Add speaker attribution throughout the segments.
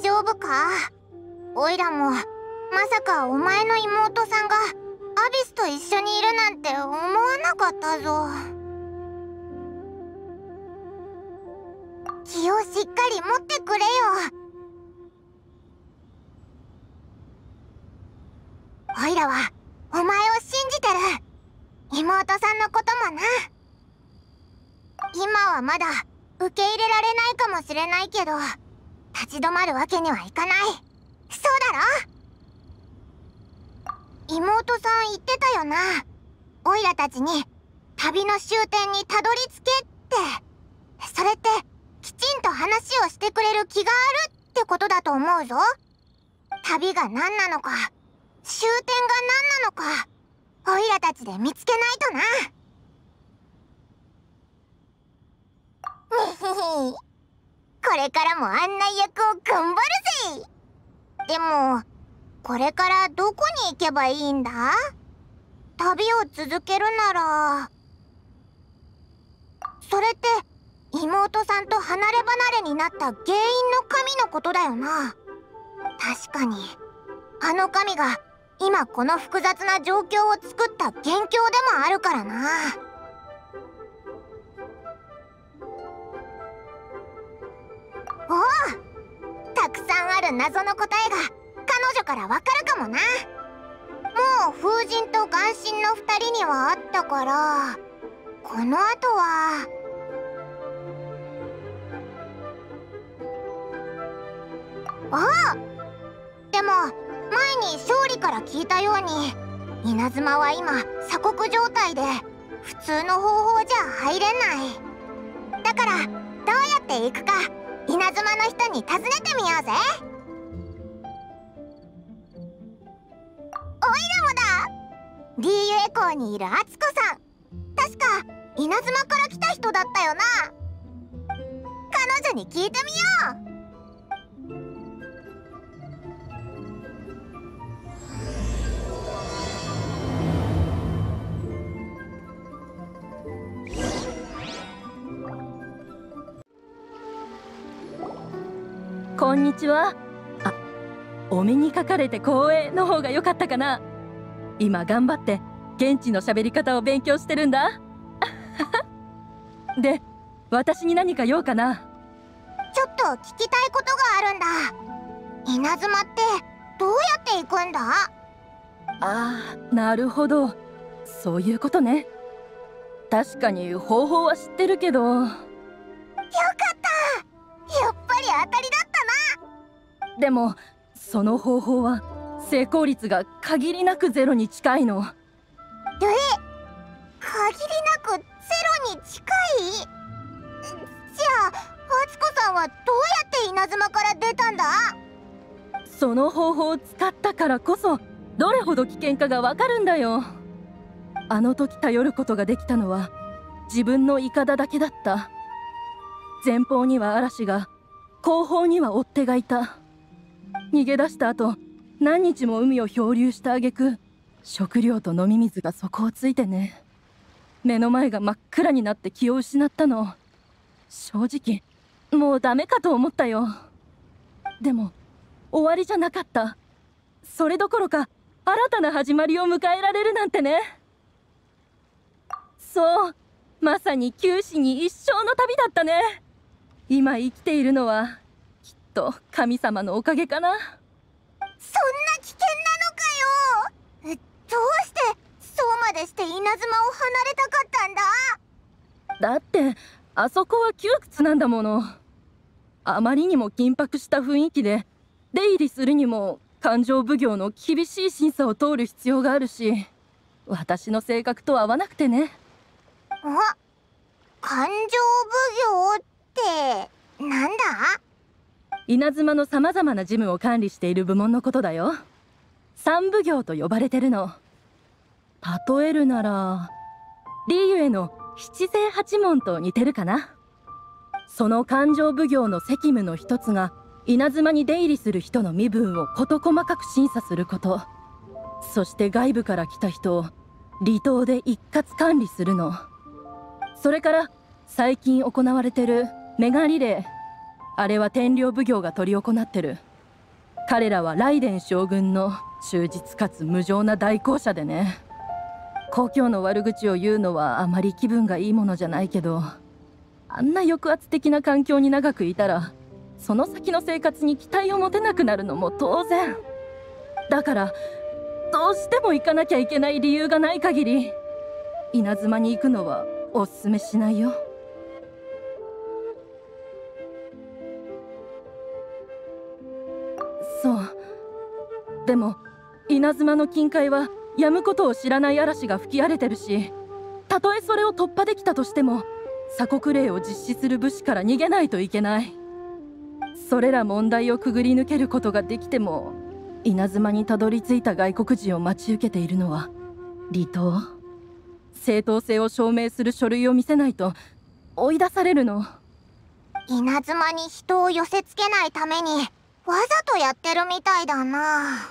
Speaker 1: 丈夫か？おいらもまさかお前の妹さんがアビスと一緒にいるなんて思わなかったぞ。気をしっかり持ってくれよ。おいらはお前を信じてる。妹さんのこともな。今はまだ受け入れられないかもしれないけど、立ち止まるわけにはいかない。そうだろ？妹さん言ってたよな。オイラたちに旅の終点にたどり着けって。それってきちんと話をしてくれる気があるってことだと思うぞ。旅が何なのか、終点が何なのか、オイラたちで見つけないとな。これからも案内役を頑張るぜ。でもこれからどこに行けばいいんだ？旅を続けるなら。それって妹さんと離れ離れになった原因の神のことだよな。確かにあの神が今この複雑な状況を作った元凶でもあるからな。おお、たくさんある謎の答えが彼女からわかるかもな。もう風神と眼神の2人にはあったから、この後は。ああ、でも前に勝利から聞いたように稲妻は今鎖国状態で普通の方法じゃ入れない。だからどうやって行くか稲妻の人に尋ねてみようぜ。おいらもだ。リーユエコーにいるアツコさん、確か稲妻から来た人だったよな。彼女に聞いてみよう。
Speaker 2: こんにちは。あ、お目にかかれて光栄の方が良かったかな。今頑張って現地の喋り方を勉強してるんだ。で、私に何か用かな。
Speaker 1: ちょっと聞きたいことがあるんだ。稲妻ってどうやって行くんだ？
Speaker 2: ああ、なるほど、そういうことね。確かに方法は知ってるけど。よかった、
Speaker 1: やっぱり当たりだった
Speaker 2: な。でもその方法は成功率が限りなくゼロに近いの。
Speaker 1: 限りなくゼロに近い？じゃあアツコさんはどうやって稲妻から出たんだ？
Speaker 2: その方法を使ったからこそどれほど危険かがわかるんだよ。あの時頼ることができたのは自分のイカダだけだった。前方には嵐が、後方には追っ手がいた。逃げ出した後何日も海を漂流した挙句、食料と飲み水が底をついてね。目の前が真っ暗になって気を失ったの。正直もうダメかと思ったよ。でも終わりじゃなかった。それどころか新たな始まりを迎えられるなんてね。そう、まさに九死に一生の旅だったね。今生きているのはきっと神様のおかげかな。
Speaker 1: そんな危険なのかよ。どうしてそうまでして稲妻を離れたかったんだ？
Speaker 2: だってあそこは窮屈なんだもの。あまりにも緊迫した雰囲気で出入りするにも勘定奉行の厳しい審査を通る必要があるし、私の性格と合わなくてね。
Speaker 1: あ、勘定奉行ってなんだ？
Speaker 2: 稲妻のさまざまな事務を管理している部門のことだよ。三奉行と呼ばれてるの。例えるならリーユエの七世八門と似てるかな。その勘定奉行の責務の一つが稲妻に出入りする人の身分を事細かく審査すること。そして外部から来た人を離島で一括管理するの。それから最近行われてるメガリレー、あれは天領奉行が執り行ってる。 彼らは雷電将軍の忠実かつ無情な代行者でね。故郷の悪口を言うのはあまり気分がいいものじゃないけど、あんな抑圧的な環境に長くいたらその先の生活に期待を持てなくなるのも当然だから、どうしても行かなきゃいけない理由がない限り稲妻に行くのはおすすめしないよ。そう。でも稲妻の近海は止むことを知らない嵐が吹き荒れてるし、たとえそれを突破できたとしても鎖国令を実施する武士から逃げないといけない。それら問題をくぐり抜けることができても、稲妻にたどり着いた外国人を待ち受けているのは離島。正当性を証明する書類を見せないと追い出されるの。
Speaker 1: 稲妻に人を寄せつけないためにわざとやってるみたいだな。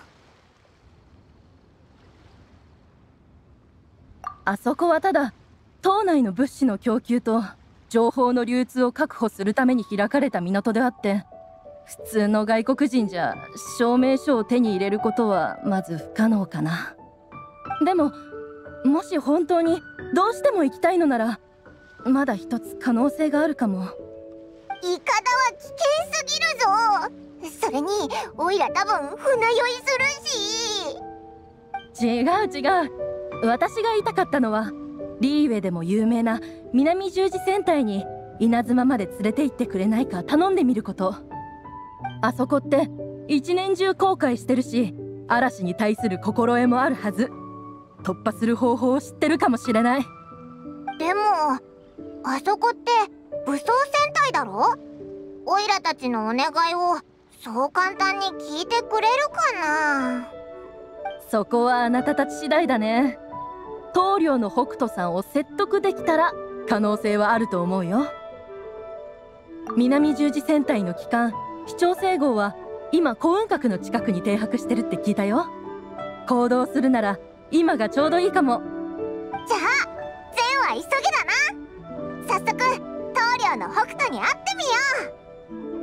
Speaker 2: あそこはただ島内の物資の供給と情報の流通を確保するために開かれた港であって、普通の外国人じゃ証明書を手に入れることはまず不可能かな。でももし本当にどうしても行きたいのならまだ一つ可能性があるかも。
Speaker 1: イカダは危険すぎるぞ。それにオイラ多分船酔いするし。
Speaker 2: 違う。私が言いたかったのは、リーウェでも有名な南十字戦隊に稲妻まで連れて行ってくれないか頼んでみること。あそこって一年中航海してるし、嵐に対する心得もあるはず。突破する方法を知ってるかもしれない。
Speaker 1: でもあそこって武装戦隊だろ。オイラたちのお願いをそう簡単に聞いてくれるかな。
Speaker 2: そこはあなたたち次第だね。棟梁の北斗さんを説得できたら可能性はあると思うよ。南十字戦隊の旗艦飛長星号は今幸運閣の近くに停泊してるって聞いたよ。行動するなら今がちょうどいいかも。
Speaker 1: じゃあ善は急げだな。早速棟梁の北斗に会ってみよう。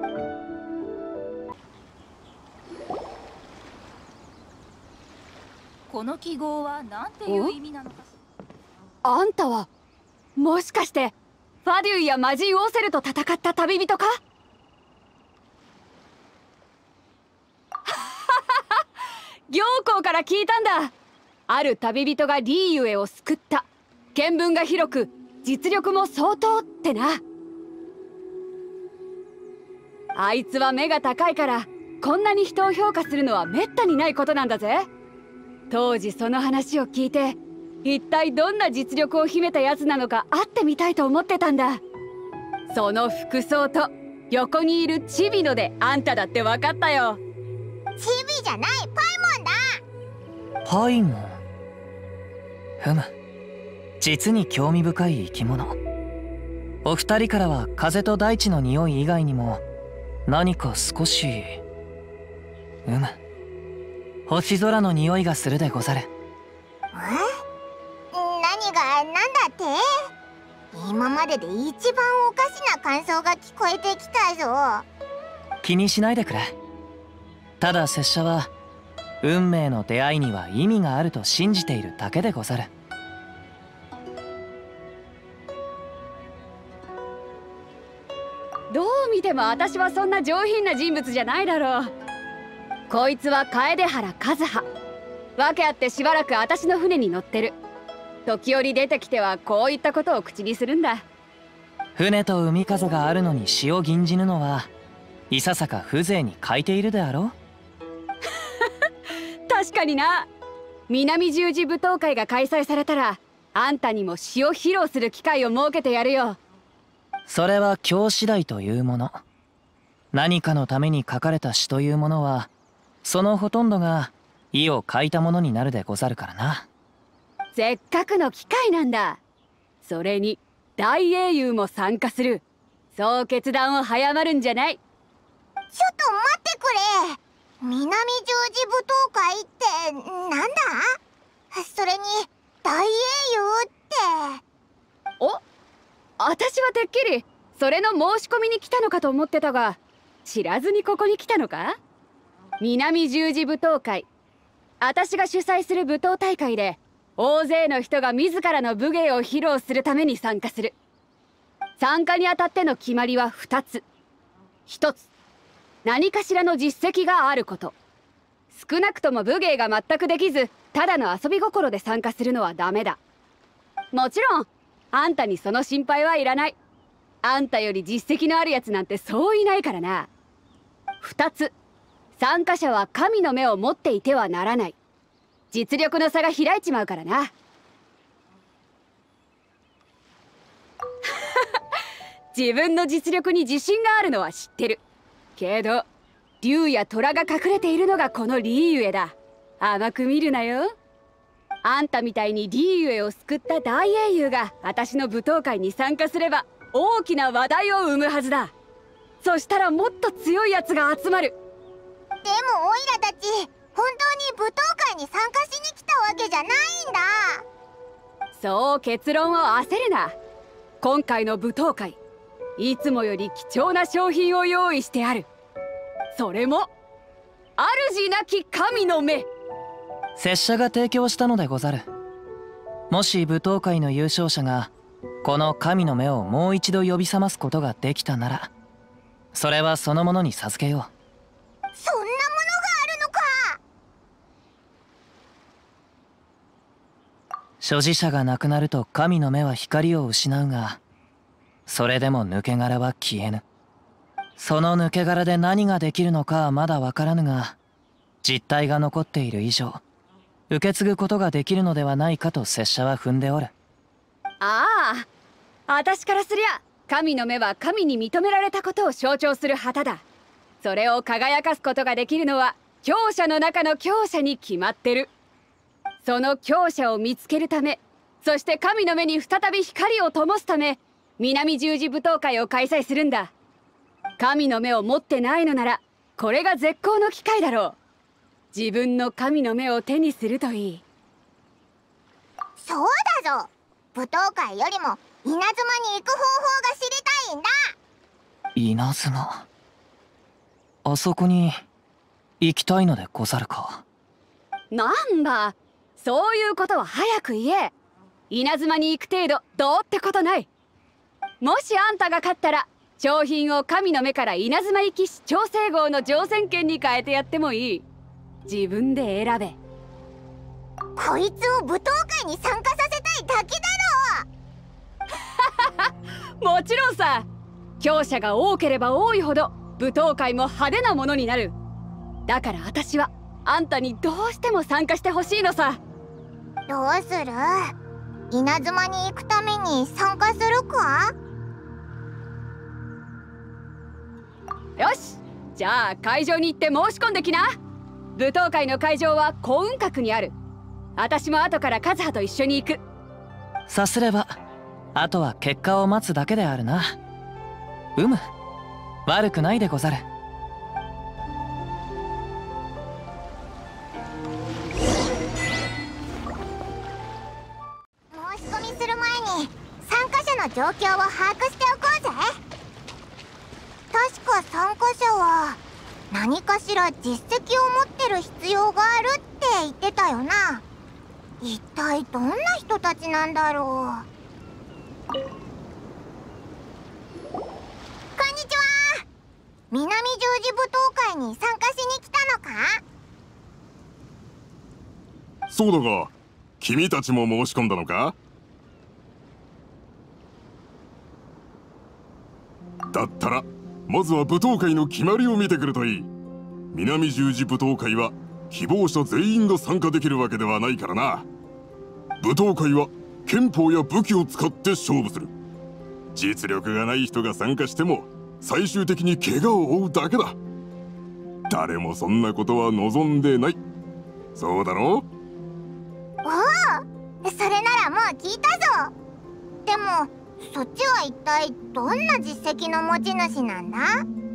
Speaker 3: この記号は何ていう意味なのか。
Speaker 4: あんたはもしかしてファデュイや魔人オーセルと戦った旅人か？行幸から聞いたんだ。ある旅人がリーユエを救った。見聞が広く実力も相当ってな。あいつは目が高いからこんなに人を評価するのはめったにないことなんだぜ。当時その話を聞いて、一体どんな実力を秘めたやつなのか会ってみたいと思ってたんだ。その服装と横にいるチビノであんただって分かったよ。
Speaker 1: チビじゃないパイモンだ。
Speaker 5: パイモン。ふむ、実に興味深い生き物。お二人からは風と大地の匂い以外にも何か少し星空の匂いがするでござる。
Speaker 1: 何がなんだって？今までで一番おかしな感想が聞こえてきたぞ。
Speaker 5: 気にしないでくれ。ただ拙者は運命の出会いには意味があると信じているだけでござる。
Speaker 4: どう見ても私はそんな上品な人物じゃないだろう。こいつは楓原和葉。訳あってしばらく私の船に乗ってる。時折出てきてはこういったことを口にするんだ。
Speaker 5: 船と海風があるのに詩を吟じぬのはいささか風情に欠いているであろう。
Speaker 4: 確かにな。南十字舞踏会が開催されたらあんたにも詩を披露する機会を設けてやるよ。
Speaker 5: それは今日次第というもの。何かのために書かれた詩というものはそのほとんどが意を書いたものになるでござるからな。
Speaker 4: せっかくの機会なんだ。それに大英雄も参加する。そう決断を早まるんじゃない。
Speaker 1: ちょっと待ってくれ。南十字舞踏会ってなんだ？それに大英雄って。
Speaker 4: お、私はてっきりそれの申し込みに来たのかと思ってたが、知らずにここに来たのか？ 南十字舞踏会。私が主催する舞踏大会で、大勢の人が自らの武芸を披露するために参加する。参加にあたっての決まりは2つ。1つ、何かしらの実績があること。少なくとも武芸が全くできず、ただの遊び心で参加するのはダメだ。もちろんあんたにその心配はいらない。あんたより実績のあるやつなんてそういないからな。2つ、参加者は神の目を持っていてはならない。実力の差が開いちまうからな。自分の実力に自信があるのは知ってるけど、竜や虎が隠れているのがこのリーユエだ。甘く見るなよ。あんたみたいにリーユエを救った大英雄が私の舞踏会に参加すれば大きな話題を生むはずだ。そしたらもっと強いやつが集まる。
Speaker 1: でもオイラたち本当に舞踏会に参加しに来たわけじゃないんだ。
Speaker 4: そう結論を焦るな。今回の舞踏会、いつもより貴重な商品を用意してある。それも主なき神の目。
Speaker 5: 拙者が提供したのでござる。もし舞踏会の優勝者がこの神の目をもう一度呼び覚ますことができたなら、それはそのものに授けよう。
Speaker 1: そんなものがあるのか。
Speaker 5: 所持者が亡くなると神の目は光を失うが、それでも抜け殻は消えぬ。その抜け殻で何ができるのかはまだわからぬが、実体が残っている以上受け継ぐことができるのではないかと拙者は踏んでおる。
Speaker 4: ああ、私からすりゃ神の目は神に認められたことを象徴する旗だ。それを輝かすことができるのは強者の中の強者に決まってる。その強者を見つけるため、そして神の目に再び光を灯すため、南十字舞踏会を開催するんだ。神の目を持ってないのならこれが絶好の機会だろう。自分の神の目を手にするといい。
Speaker 1: そうだぞ。舞踏会よりも稲妻に行く方法が知りたいんだ。
Speaker 5: 稲妻、あそこに行きたいのでござるか。
Speaker 4: なんだ、そういうことは早く言え。稲妻に行く程度どうってことない。もしあんたが勝ったら賞品を神の目から稲妻行き士調整号の乗船券に変えてやってもいい。自分で選べ。
Speaker 1: こいつを舞踏会に参加させたいだけだろ。
Speaker 4: もちろんさ。強者が多ければ多いほど舞踏会も派手なものになる。だから私はあんたにどうしても参加してほしいのさ。
Speaker 1: どうする？稲妻に行くために参加するか？
Speaker 4: よし、じゃあ会場に行って申し込んできな。舞踏会の会場は幸運閣にある。私も後からカズハと一緒に行く。
Speaker 5: さすればあとは結果を待つだけであるな。悪くないでござる。
Speaker 1: 申し込みする前に参加者の状況を把握しておこうぜ。確か参加者は何かしら実績を持ってる必要があるって言ってたよな。一体どんな人たちなんだろう。こんにちは。南十字舞踏会に参加しに来たのか？
Speaker 6: そうだが、君たちも申し込んだのか？だったらまずは舞踏会の決まりを見てくるといい。南十字舞踏会は希望者全員が参加できるわけではないからな。舞踏会は拳法や武器を使って勝負する。実力がない人が参加しても最終的に怪我を負うだけだ。誰もそんなことは望んでない。そうだろう？
Speaker 1: おお、それならもう聞いたぞ。でもそっちは一体どんな実績の持ち主なんだ？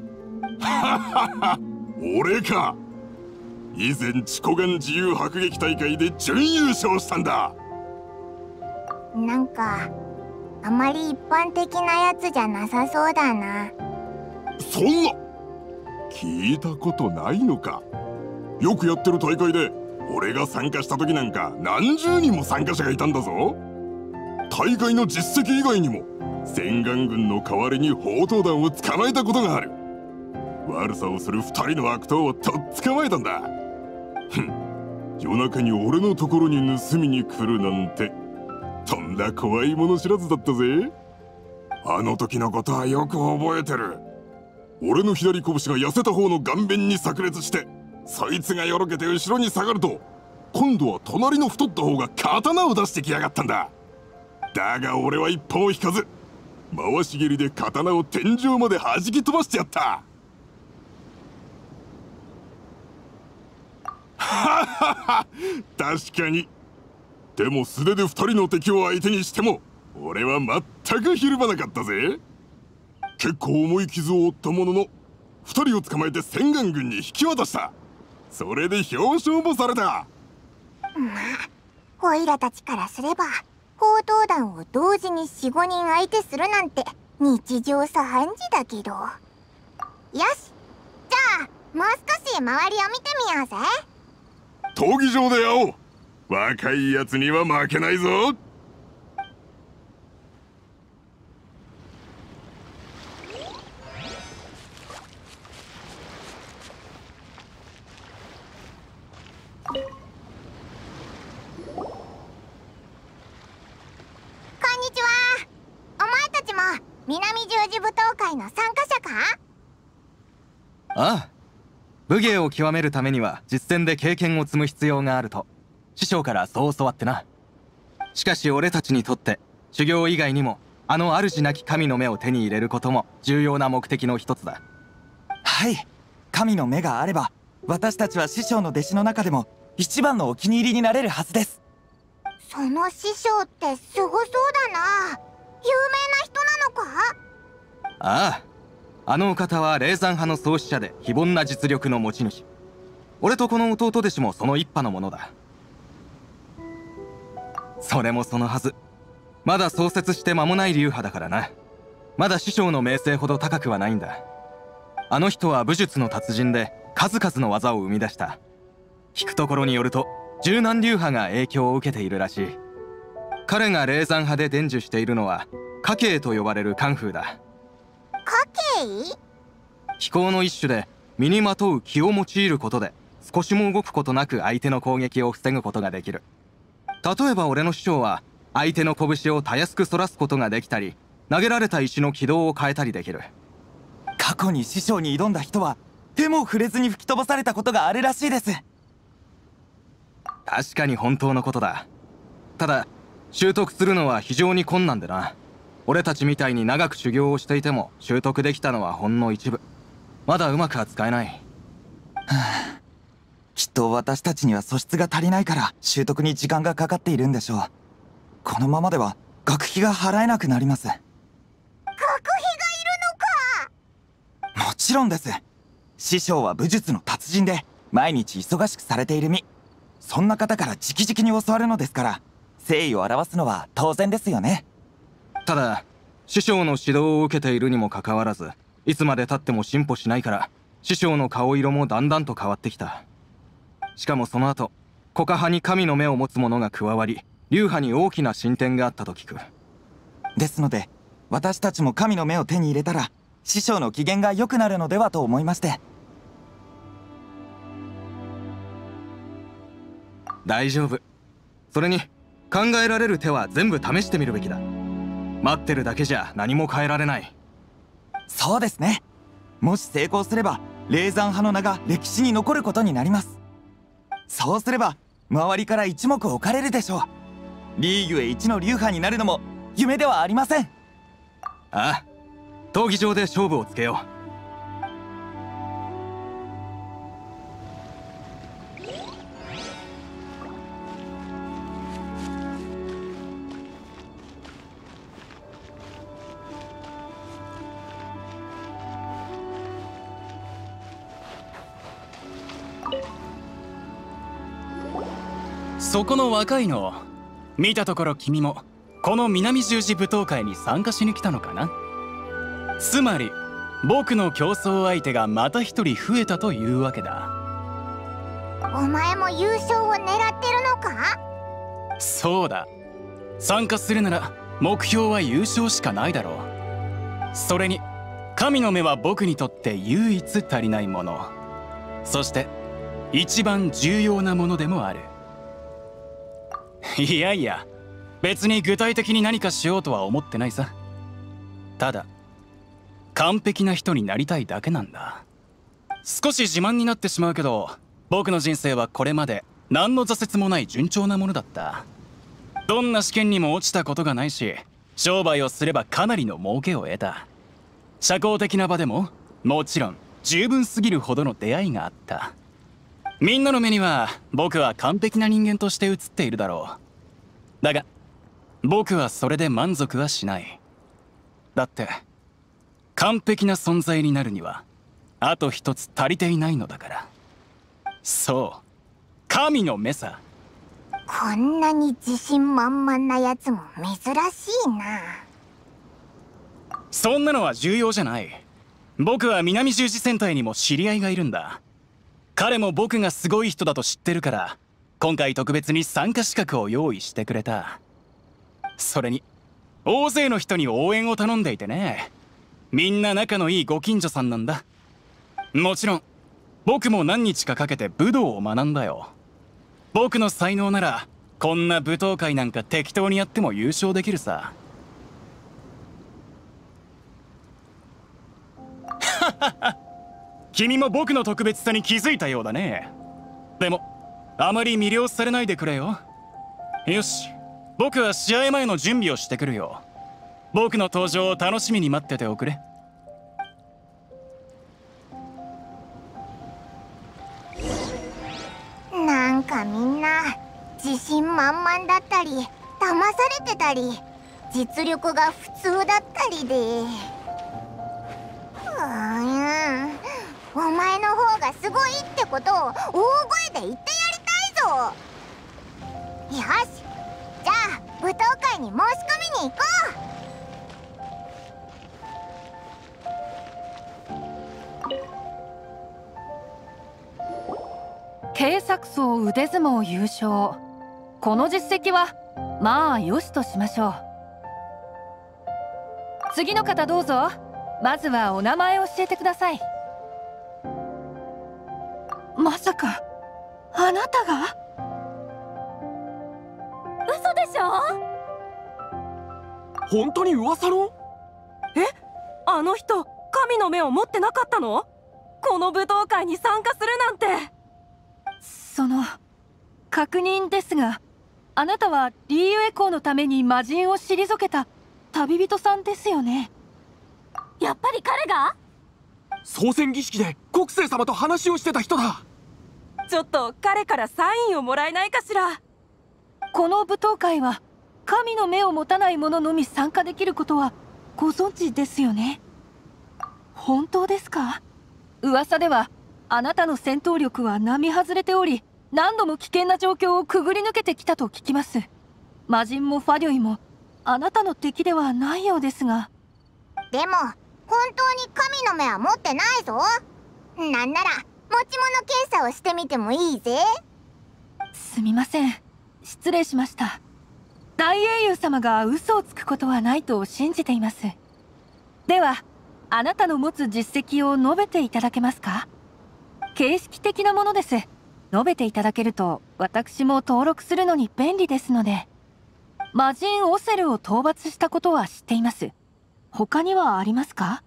Speaker 6: 俺か。以前チコガン自由迫撃大会で準優勝したんだ。
Speaker 1: なんかあまり一般的なやつじゃなさそうだな。
Speaker 6: そんな聞いたことないのか？ よくやってる大会で俺が参加した時なんか何十人も参加者がいたんだぞ。大会の実績以外にも千眼軍の代わりに砲刀団を捕まえたことがある。悪さをする2人の悪党をとっ捕まえたんだ。ふん、夜中に俺のところに盗みに来るなんてとんだ怖いもの知らずだったぜ。あの時のことはよく覚えてる。俺の左拳が痩せた方の顔面に炸裂して、そいつがよろけて後ろに下がると、今度は隣の太った方が刀を出してきやがったんだ。だが俺は一歩も引かず、回し蹴りで刀を天井まで弾き飛ばしてやった。ははは、確かに。でも素手で2人の敵を相手にしても俺は全くひるまなかったぜ。結構重い傷を負ったものの2人を捕まえて千眼軍に引き渡した。それで表彰もされた。
Speaker 1: まあオイラたちからすれば砲刀団を同時に 4,5 人相手するなんて日常茶飯事だけど。よし、じゃあもう少し周りを見てみようぜ。
Speaker 6: 闘技場で会おう。若いやつには負けないぞ。
Speaker 1: こんにちは。お前たちも南十字舞踏会の参加者か？
Speaker 7: ああ、武芸を極めるためには実戦で経験を積む必要があると師匠からそう教わってな。しかし俺たちにとって修行以外にもあの主なき神の目を手に入れることも重要な目的の一つだ。
Speaker 8: はい、神の目があれば私たちは師匠の弟子の中でも一番のお気に入りになれるはずです。
Speaker 1: その師匠ってすごそうだな。有名な人なのか？
Speaker 7: ああ、あのお方は霊山派の創始者で非凡な実力の持ち主。俺とこの弟弟子もその一派のものだ。それもそのはず、まだ創設して間もない流派だからな。まだ師匠の名声ほど高くはないんだ。あの人は武術の達人で数々の技を生み出した。聞くところによると十何流派が影響を受けているらしい。彼が霊山派で伝授しているのは家計と呼ばれるカンフーだ。
Speaker 1: 家計？
Speaker 7: 飛行の一種で身にまとう気を用いることで少しも動くことなく相手の攻撃を防ぐことができる。例えば俺の師匠は相手の拳をたやすく反らすことができたり、投げられた石の軌道を変えたりできる。
Speaker 8: 過去に師匠に挑んだ人は手も触れずに吹き飛ばされたことがあるらしいです。
Speaker 7: 確かに本当のことだ。ただ習得するのは非常に困難でな。俺たちみたいに長く修行をしていても習得できたのはほんの一部。まだうまくは使えない。
Speaker 8: きっと私たちには素質が足りないから習得に時間がかかっているんでしょう。このままでは学費が払えなくなります。
Speaker 1: 学費がいるのか？
Speaker 8: もちろんです。師匠は武術の達人で毎日忙しくされている身。そんな方から直々に教わるのですから誠意を表すのは当然ですよね。
Speaker 7: ただ師匠の指導を受けているにもかかわらず、いつまでたっても進歩しないから師匠の顔色もだんだんと変わってきた。しかもその後コカ派に神の目を持つ者が加わり、流派に大きな進展があったと聞く。
Speaker 8: ですので私たちも神の目を手に入れたら師匠の機嫌が良くなるのではと思いまして。
Speaker 7: 大丈夫。それに考えられる手は全部試してみるべきだ。待ってるだけじゃ何も変えられない。
Speaker 8: そうですね。もし成功すれば霊山派の名が歴史に残ることになります。そうすれば周りから一目置かれるでしょう。リーグへ一の流派になるのも夢ではありません。
Speaker 7: ああ、闘技場で勝負をつけよう。
Speaker 9: そこの若いの、見たところ君もこの南十字舞踏会に参加しに来たのかな。つまり僕の競争相手がまた一人増えたというわけだ。
Speaker 1: お前も優勝を狙ってるのか？
Speaker 9: そうだ。参加するなら目標は優勝しかないだろう。それに神の目は僕にとって唯一足りないもの、そして一番重要なものでもある。いやいや、別に具体的に何かしようとは思ってないさ。ただ完璧な人になりたいだけなんだ。少し自慢になってしまうけど、僕の人生はこれまで何の挫折もない順調なものだった。どんな試験にも落ちたことがないし、商売をすればかなりの儲けを得た。社交的な場でももちろん十分すぎるほどの出会いがあった。みんなの目には僕は完璧な人間として映っているだろう。だが僕はそれで満足はしない。だって完璧な存在になるにはあと一つ足りていないのだから。そう、神の目さ。
Speaker 1: こんなに自信満々なやつも珍しいな。
Speaker 9: そんなのは重要じゃない。僕は南十字戦隊にも知り合いがいるんだ。彼も僕がすごい人だと知ってるから、今回特別に参加資格を用意してくれた。それに大勢の人に応援を頼んでいてね。みんな仲のいいご近所さんなんだ。もちろん僕も何日かかけて武道を学んだよ。僕の才能ならこんな舞踏会なんか適当にやっても優勝できるさ。君も僕の特別さに気づいたようだね。でもあまり魅了されないでくれよ。よし、僕は試合前の準備をしてくるよ。僕の登場を楽しみに待ってておくれ。
Speaker 1: なんかみんな自信満々だったり騙されてたり実力が普通だったりで、お前の方がすごいってことを大声で言ってやりたいぞ。よし、じゃあ舞踏会に申し込みに行こ
Speaker 2: う。警察層腕相撲優勝、この実績はまあよしとしましょう。次の方どうぞ。まずはお名前を教えてください。まさかあなたが？嘘でしょ？
Speaker 10: 本当に噂の？
Speaker 2: あの人神の目を持ってなかったの？この舞踏会に参加するなんて。その確認ですが、あなたはリーユエコーのために魔人を退けた旅人さんですよね？やっぱり彼が？
Speaker 10: 操船儀式で国政様と話をしてた人だ。
Speaker 2: ちょっと彼からサインをもらえないかしら。この舞踏会は神の目を持たない者のみ参加できることはご存知ですよね？本当ですか？噂ではあなたの戦闘力は並外れており、何度も危険な状況をくぐり抜けてきたと聞きます。魔人もファデュイもあなたの敵ではないようですが。
Speaker 1: でも本当に神の目は持ってないぞ。なんなら持ち物検査をしてみてもいいぜ。
Speaker 2: すみません、失礼しました。大英雄様が嘘をつくことはないと信じています。ではあなたの持つ実績を述べていただけますか？形式的なものです。述べていただけると私も登録するのに便利ですので。魔人オセルを討伐したことは知っています。他にはありますか？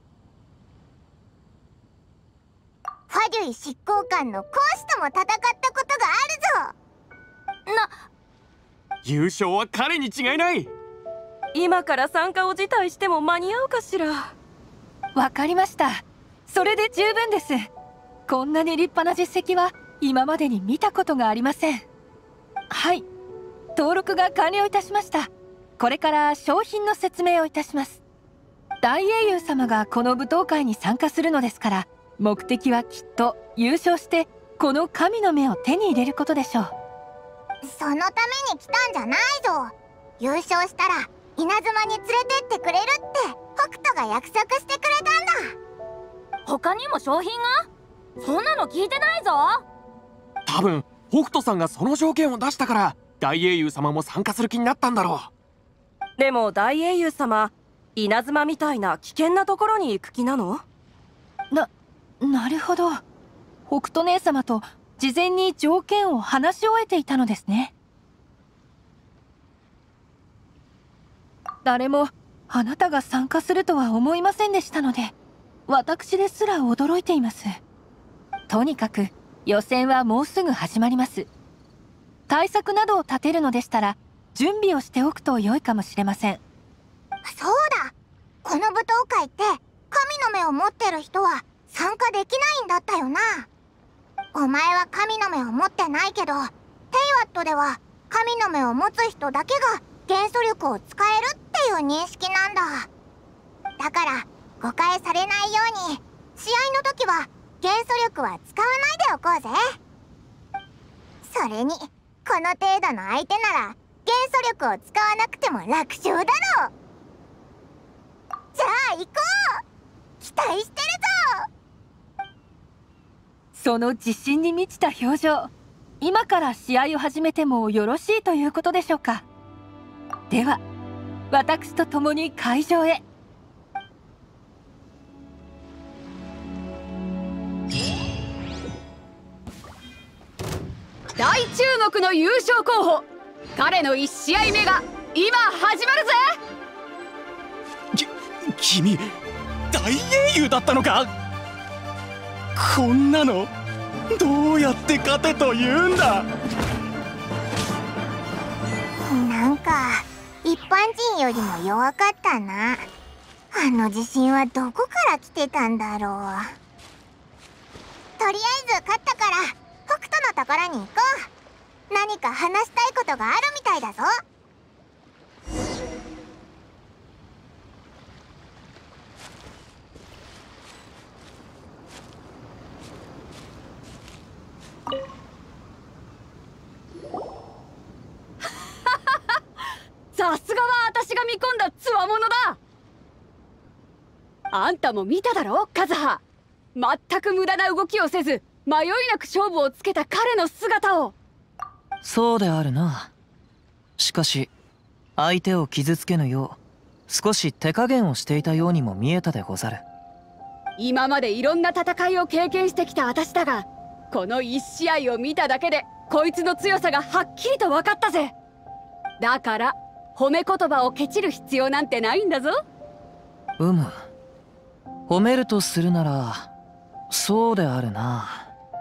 Speaker 1: ファデュイ執行官の講師とも戦ったことがあるぞ。
Speaker 10: 優勝は彼に違いない。
Speaker 2: 今から参加を辞退しても間に合うかしら。わかりました。それで十分です。こんなに立派な実績は今までに見たことがありません。はい、登録が完了いたしました。これから商品の説明をいたします。大英雄様がこの舞踏会に参加するのですから、目的はきっと優勝してこの神の目を手に入れることでしょう。
Speaker 1: そのために来たんじゃないぞ。優勝したら稲妻に連れてってくれるって北斗が約束してくれたんだ。
Speaker 3: 他にも商品が？そんなの聞いてないぞ。
Speaker 10: 多分北斗さんがその条件を出したから大英雄様も参加する気になったんだろ
Speaker 2: う。でも大英雄様、稲妻みたいな危険なところに行く気なの？
Speaker 3: なるほど。北斗姉様と事前に条件を話し終えていたのですね。誰もあなたが参加するとは思いませんでしたので、私ですら驚いています。とにかく予選はもうすぐ始まります。対策などを立てるのでしたら準備をしておくと良いかもしれません。
Speaker 1: そうだ、この舞踏会って神の目を持ってる人は参加できないんだったよな。お前は神の目を持ってないけど、テイワットでは神の目を持つ人だけが元素力を使えるっていう認識なんだ。だから誤解されないように試合の時は元素力は使わないでおこうぜ。それにこの程度の相手なら元素力を使わなくても楽勝だろう。じゃあ行こう、期待してるぞ。
Speaker 3: その自信に満ちた表情、今から試合を始めてもよろしいということでしょうか。では私と共に会場へ。
Speaker 4: 大注目の優勝候補、彼の1試合目が今始まるぜ。
Speaker 9: 君大英雄だったのか。こんなのどうやって勝てと言うんだ。
Speaker 1: なんか一般人よりも弱かったな。あの自信はどこから来てたんだろう。とりあえず勝ったから北斗のところに行こう。何か話したいことがあるみたいだぞ。
Speaker 4: さすがは私が見込んだつわものだ。あんたも見ただろ、カズハ。全く無駄な動きをせず迷いなく勝負をつけた彼の姿を。
Speaker 5: そうであるな。しかし相手を傷つけぬよう少し手加減をしていたようにも見えたでござる。
Speaker 4: 今までいろんな戦いを経験してきた私だが、この1試合を見ただけでこいつの強さがはっきりと分かったぜ。だから褒め言葉をケチる必要なんてないんだぞ。
Speaker 5: 褒めるとするならそうであるな。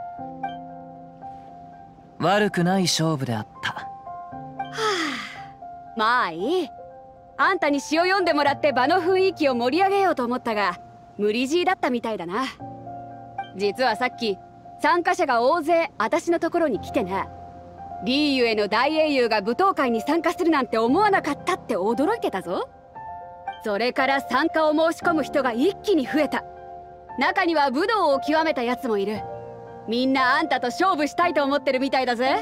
Speaker 5: 悪くない勝負であった。は
Speaker 4: あ、まあいい。あんたに詩を読んでもらって場の雰囲気を盛り上げようと思ったが無理強いだったみたいだな。実はさっき参加者が大勢私のところに来てな、リーユへの大英雄が舞踏会に参加するなんて思わなかったって驚いてたぞ。それから参加を申し込む人が一気に増えた。中には武道を極めたやつもいる。みんなあんたと勝負したいと思ってるみたいだぜ。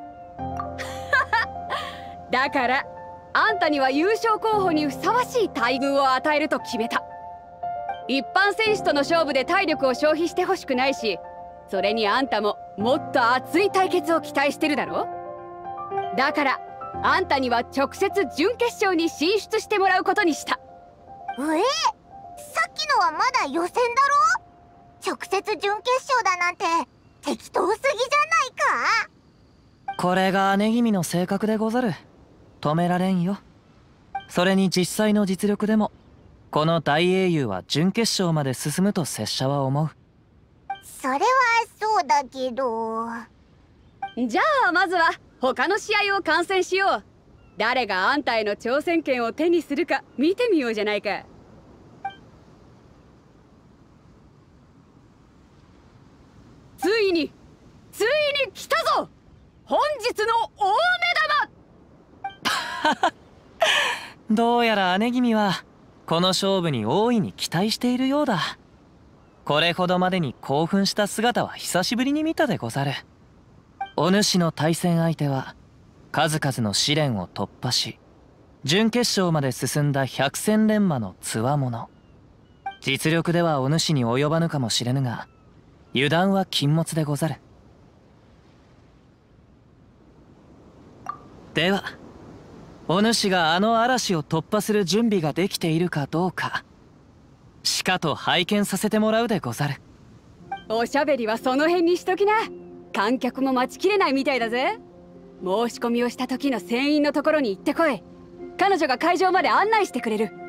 Speaker 4: だからあんたには優勝候補にふさわしい待遇を与えると決めた。一般選手との勝負で体力を消費してほしくないし、それにあんたももっと熱い対決を期待してるだろ。だからあんたには直接準決勝に進出してもらうことにした。
Speaker 1: さっきのはまだ予選だろ。直接準決勝だなんて適当すぎじゃないか。
Speaker 5: これが姉君の性格でござる。止められんよ。それに実際の実力でもこの大英雄は準決勝まで進むと拙者は思う。
Speaker 1: それはそうだけど。
Speaker 4: じゃあまずは他の試合を観戦しよう。誰があんたへの挑戦権を手にするか見てみようじゃないか。ついに来たぞ、本日の大目玉。
Speaker 5: どうやら姉君はこの勝負に大いに期待しているようだ。これほどまでに興奮した姿は久しぶりに見たでござる。お主の対戦相手は数々の試練を突破し準決勝まで進んだ百戦錬磨のつわもの。実力ではお主に及ばぬかもしれぬが油断は禁物でござる。 ではお主があの嵐を突破する準備ができているかどうかしかと拝見させてもらうでござる。
Speaker 4: おしゃべりはその辺にしときな。観客も待ちきれないみたいだぜ。申し込みをした時の船員のところに行ってこい。彼女が会場まで案内してくれる。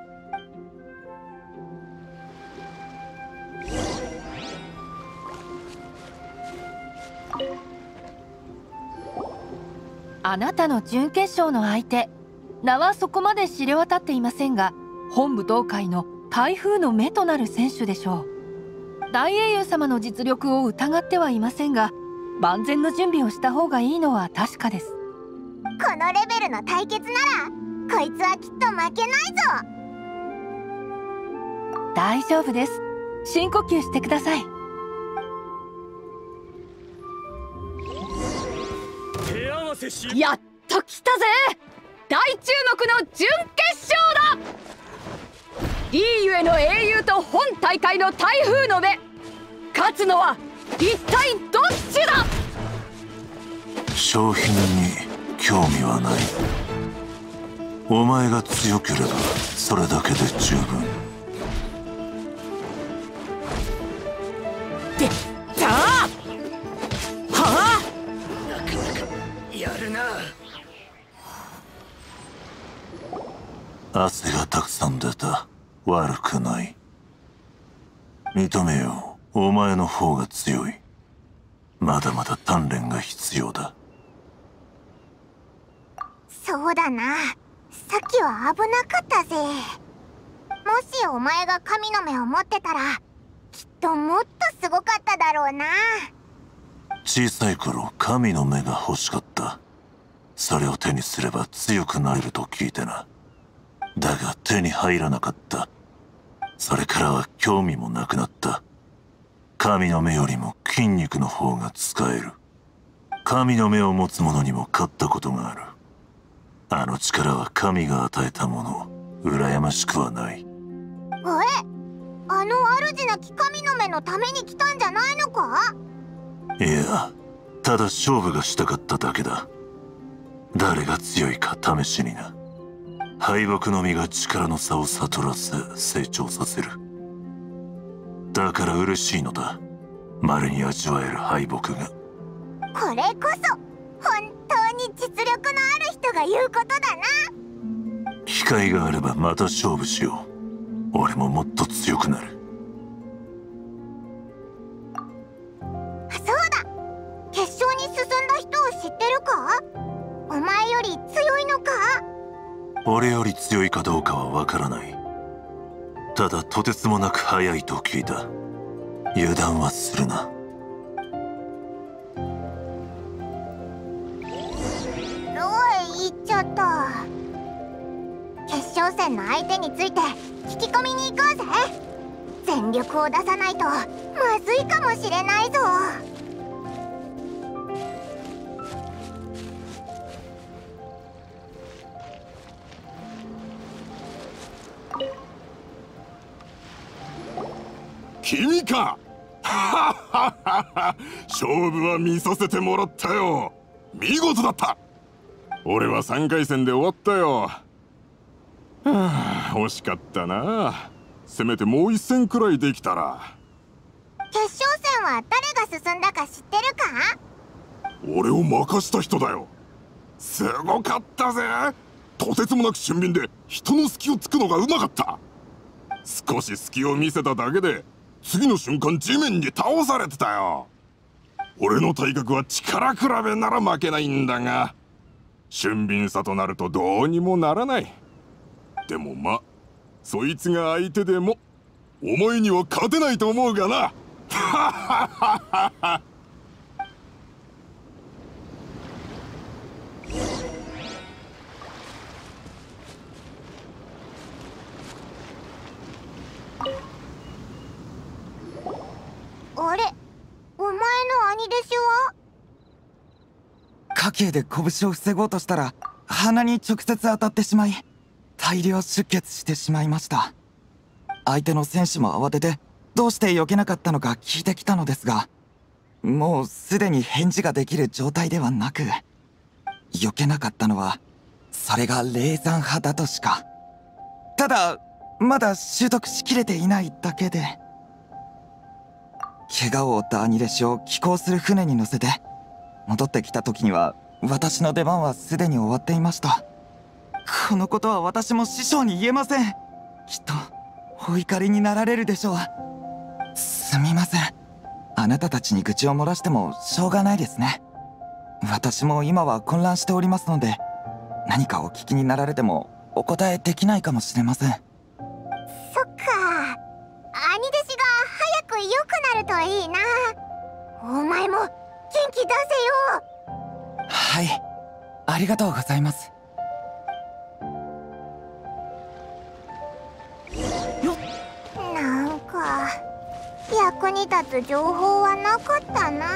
Speaker 3: あなたの準決勝の相手、名はそこまで知れ渡っていませんが、本武道会の台風の目となる選手でしょう。大英雄様の実力を疑ってはいませんが、万全の準備をした方がいいのは確かです。
Speaker 1: このレベルの対決ならこいつはきっと負けないぞ。
Speaker 3: 大丈夫です。深呼吸してください。
Speaker 4: やっと来たぜ。大注目の準決勝だ。リーユへの英雄と本大会の台風の目、勝つのは一体どっちだ。
Speaker 11: 商品に興味はない。お前が強ければそれだけで十分。
Speaker 12: でたはあ、
Speaker 11: なかなかやるな。汗がたくさん出た。悪くない。認めよう。お前の方が強い。まだまだ鍛錬が必要だ。
Speaker 1: そうだな、さっきは危なかったぜ。もしお前が神の目を持ってたらきっともっとすごかっただろうな。
Speaker 11: 小さい頃神の目が欲しかった。それを手にすれば強くなれると聞いてな。だが手に入らなかった。それからは興味もなくなった。神の目よりも筋肉の方が使える。神の目を持つ者にも勝ったことがある。あの力は神が与えたもの。羨ましくはない。
Speaker 1: あの主なき神の目のために来たんじゃないのか。
Speaker 11: いや、ただ勝負がしたかっただけだ。誰が強いか試しにな。敗北のみが力の差を悟らせ成長させる。だから嬉しいのだ。稀に味わえる敗北が。
Speaker 1: これこそ本当に実力のある人が言うことだな。
Speaker 11: 機会があればまた勝負しよう。俺ももっと強くなる。
Speaker 1: そうだ、決勝に進んだ人を知ってるか。お前より強いのか。
Speaker 11: 俺より強いかどうかはわからない。ただとてつもなく速いと聞いた。油断はするな。
Speaker 1: どこへ行っちゃった。決勝戦の相手について聞き込みに行こうぜ。全力を出さないとまずいかもしれないぞ。
Speaker 6: 君か。勝負は見させてもらったよ。見事だった。俺は3回戦で終わったよ。惜しかったな。せめてもう1戦くらいできたら。
Speaker 1: 決勝戦は誰が進んだか知ってるか。
Speaker 6: 俺を任した人だよ。すごかったぜ。とてつもなく俊敏で人の隙をつくのがうまかった。少し隙を見せただけで次の瞬間地面に倒されてたよ。俺の体格は力比べなら負けないんだが、俊敏さとなるとどうにもならない。でもま、そいつが相手でもお前には勝てないと思うがな。
Speaker 1: あれ、お前の兄弟子は。
Speaker 8: 家計で拳を防ごうとしたら鼻に直接当たってしまい大量出血してしまいました。相手の選手も慌ててどうして避けなかったのか聞いてきたのですが、もうすでに返事ができる状態ではなく、 避けなかったのはそれが霊山派だとしか。ただまだ習得しきれていないだけで。怪我を負った兄弟子を寄港する船に乗せて戻ってきた時には私の出番はすでに終わっていました。このことは私も師匠に言えません。きっとお怒りになられるでしょう。すみません。あなたたちに愚痴を漏らしてもしょうがないですね。私も今は混乱しておりますので、何かお聞きになられてもお答えできないかもしれません。
Speaker 1: そっか、兄弟子が早く良くなるといいな。お前も元気出せよ。
Speaker 8: はい、ありがとうございます。
Speaker 1: なんか役に立つ情報はなかったな。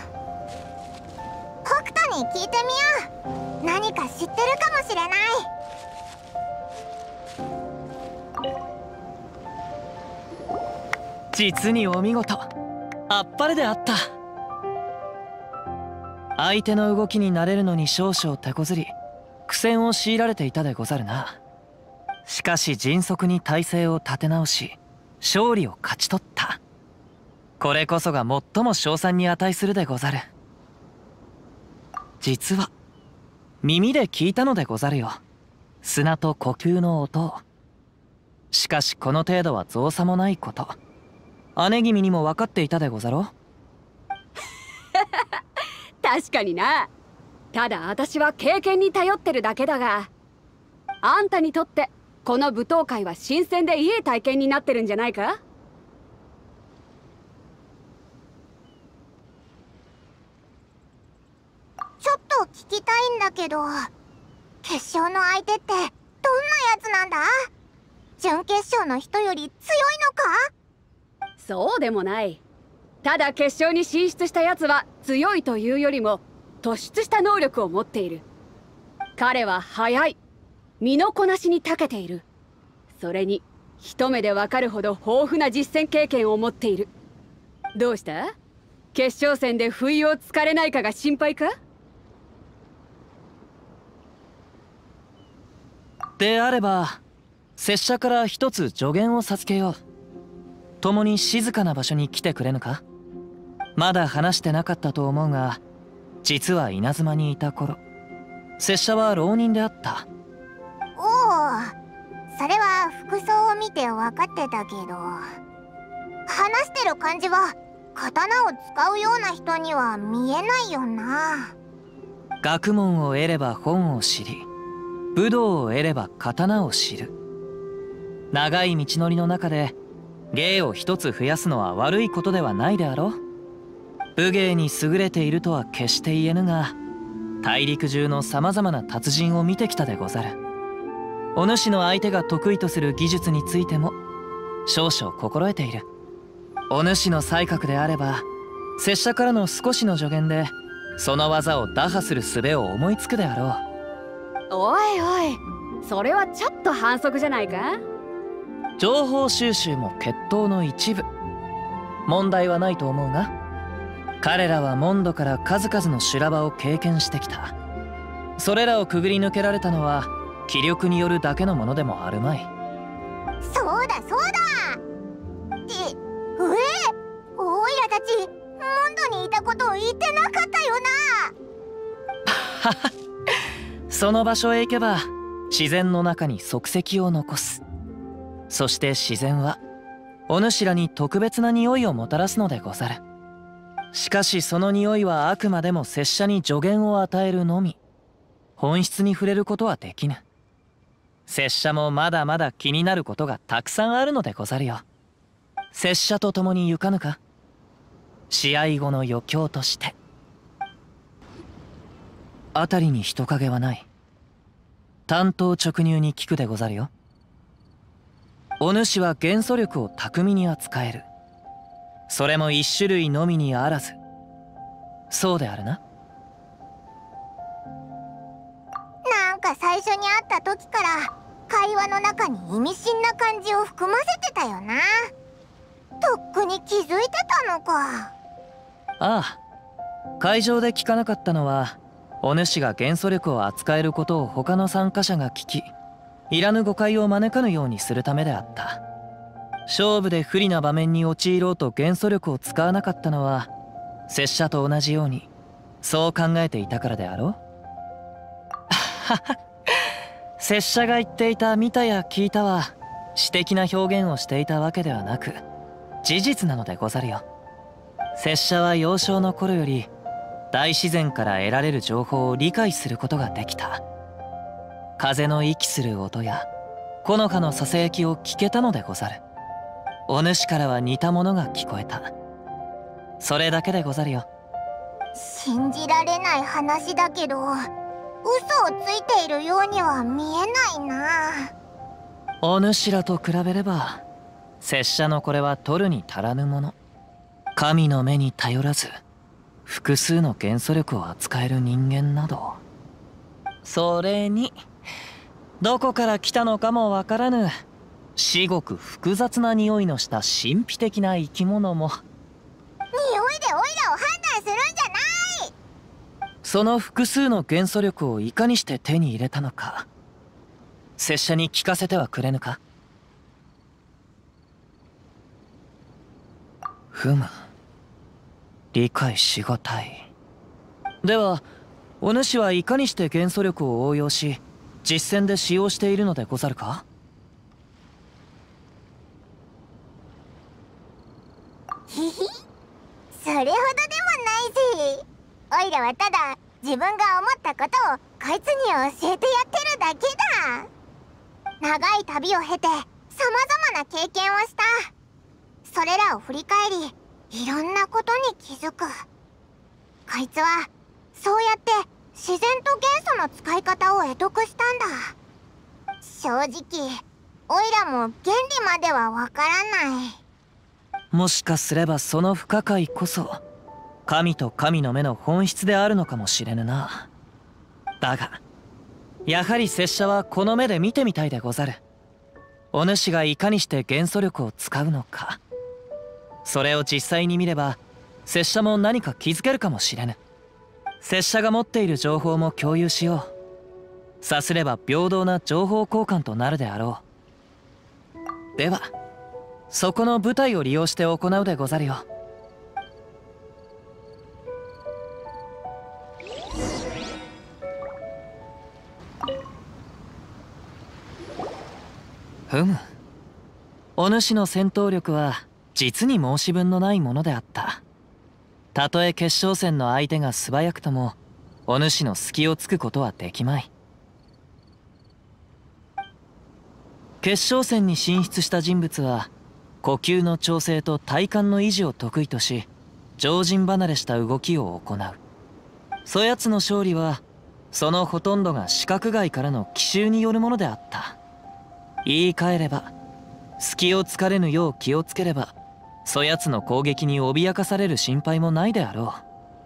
Speaker 1: 北斗に聞いてみよう。何か知ってるかもしれない。
Speaker 5: 実にお見事。あっぱれであった。相手の動きに慣れるのに少々手こずり苦戦を強いられていたでござるな。しかし迅速に体勢を立て直し勝利を勝ち取った。これこそが最も称賛に値するでござる。実は耳で聞いたのでござるよ、砂と呼吸の音を。しかしこの程度は造作もないこと、姉君にも分かっていたでござろう。
Speaker 4: 確かにな。ただ私は経験に頼ってるだけだが、あんたにとってこの舞踏会は新鮮でいい体験になってるんじゃないか。
Speaker 1: ちょっと聞きたいんだけど、決勝の相手ってどんなやつなんだ？準決勝の人より強いのか？
Speaker 4: そうでもない。ただ決勝に進出したやつは強いというよりも突出した能力を持っている。彼は速い、身のこなしに長けている。それに一目でわかるほど豊富な実戦経験を持っている。どうした？決勝戦で不意をつかれないかが心配か？
Speaker 5: であれば拙者から一つ助言を授けよう。共に静かな場所に来てくれぬか。まだ話してなかったと思うが、実は稲妻にいた頃拙者は浪人であった。
Speaker 1: おお、それは服装を見て分かってたけど、話してる感じは刀を使うような人には見えないよな。
Speaker 5: 学問を得れば本を知り、武道を得れば刀を知る。長い道のりの中で芸を一つ増やすのは悪いことではないであろう。武芸に優れているとは決して言えぬが、大陸中のさまざまな達人を見てきたでござる。お主の相手が得意とする技術についても少々心得ている。お主の才覚であれば拙者からの少しの助言でその技を打破する術を思いつくであろう。
Speaker 4: おいおい、それはちょっと反則じゃないか。
Speaker 5: 情報収集も決闘の一部。問題はないと思うが、彼らはモンドから数々の修羅場を経験してきた。それらをくぐり抜けられたのは気力によるだけのものでもあるまい。
Speaker 1: そうだそうだ。オイラたちモンドにいたことを言ってなかったよな。
Speaker 5: その場所へ行けば自然の中に足跡を残す。そして自然はお主らに特別な匂いをもたらすのでござる。しかしその匂いはあくまでも拙者に助言を与えるのみ。本質に触れることはできぬ。拙者もまだまだ気になることがたくさんあるのでござるよ。拙者と共に行かぬか。試合後の余興として。辺りに人影はない。単刀直入に聞くでござるよ。お主は元素力を巧みに扱える。それも一種類のみにあらず。そうであるな。
Speaker 1: なんか最初に会った時から会話の中に意味深な感じを含ませてたよな。とっくに気づいてたのか。
Speaker 5: ああ、会場で聞かなかったのはお主が元素力を扱えることを他の参加者が聞き、いらぬ誤解を招かぬようにするためであった。勝負で不利な場面に陥ろうと元素力を使わなかったのは、拙者と同じようにそう考えていたからであろう。拙者が言っていた見たや聞いたは詩的な表現をしていたわけではなく、事実なのでござるよ。拙者は幼少の頃より大自然から得られる情報を理解することができた。風の息する音や木の葉のささやきを聞けたのでござる。お主からは似たものが聞こえた。それだけでござるよ。
Speaker 1: 信じられない話だけど、嘘をついているようには見えないな。
Speaker 5: お主らと比べれば拙者のこれは取るに足らぬもの。神の目に頼らず複数の元素力を扱える人間など、それにどこから来たのかもわからぬ至極複雑な匂いのした神秘的な生き物も。
Speaker 1: 匂いでオイラを判断するんじゃない。
Speaker 5: その複数の元素力をいかにして手に入れたのか、拙者に聞かせてはくれぬか。ふむ、理解しがたい。ではお主はいかにして元素力を応用し実戦で使用しているのでござるか。
Speaker 1: ひひ、それほどでもないぜ。オイラはただ自分が思ったことをこいつに教えてやってるだけだ。長い旅を経てさまざまな経験をした。それらを振り返り、いろんなことに気づく。こいつはそうやって自然と元素の使い方を得得したんだ。正直オイラも原理まではわからない。
Speaker 5: もしかすればその不可解こそ神と神の目の本質であるのかもしれぬな。だがやはり拙者はこの目で見てみたいでござる。お主がいかにして元素力を使うのか。それを実際に見れば拙者も何か気づけるかもしれぬ。拙者が持っている情報も共有しよう。さすれば平等な情報交換となるであろう。ではそこの舞台を利用して行うでござるよ。ふむ、お主の戦闘力は実に申し分のないものであった。たとえ決勝戦の相手が素早くともお主の隙をつくことはできまい。決勝戦に進出した人物は呼吸の調整と体幹の維持を得意とし、常人離れした動きを行う。そやつの勝利はそのほとんどが視覚外からの奇襲によるものであった。言い換えれば隙をつかれぬよう気をつければそやつの攻撃に脅かされる心配もないであろ